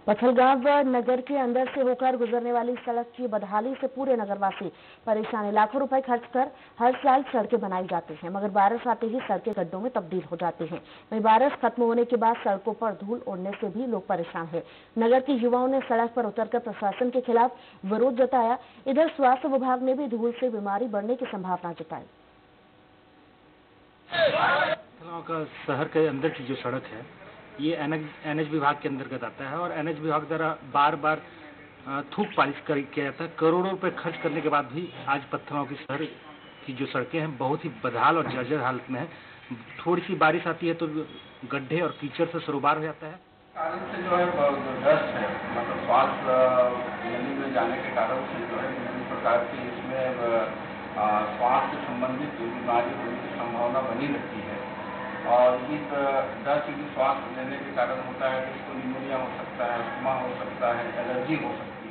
पथलगांव नगर के अंदर से होकर गुजरने वाली सड़क की बदहाली से पूरे नगरवासी परेशान हैं। लाखों रुपए खर्च कर हर साल सड़कें बनाई जाती हैं, मगर बारिश आते ही सड़कें गड्ढों में तब्दील हो जाती हैं। वहीं बारिश खत्म होने के बाद सड़कों पर धूल उड़ने से भी लोग परेशान हैं। नगर के युवाओं ने सड़क पर उतरकर प्रशासन के खिलाफ विरोध जताया। इधर स्वास्थ्य विभाग ने भी धूल से बीमारी बढ़ने की संभावना जताई। का शहर के अंदर की जो सड़क है ये एनएच विभाग के अंतर्गत आता है और एनएच विभाग द्वारा बार बार थूक पालिश किया जाता है। करोड़ों रुपए खर्च करने के बाद भी आज पत्थरों की शहर की जो सड़कें हैं बहुत ही बदहाल और जर्जर हालत में है। थोड़ी सी बारिश आती है तो गड्ढे और कीचड़ से सरोबार हो जाता है। कारण से जो है डस्ट है, मतलब श्वास नली में जाने के कारण से जो है विभिन्न प्रकार की इसमें श्वास से संबंधित बीमारी होने की संभावना बनी रहती है। और इस डस्ट की श्वास लेने के कारण होता है कि इसको निमोनिया हो सकता है, अस्थमा हो सकता है, एलर्जी हो सकता है।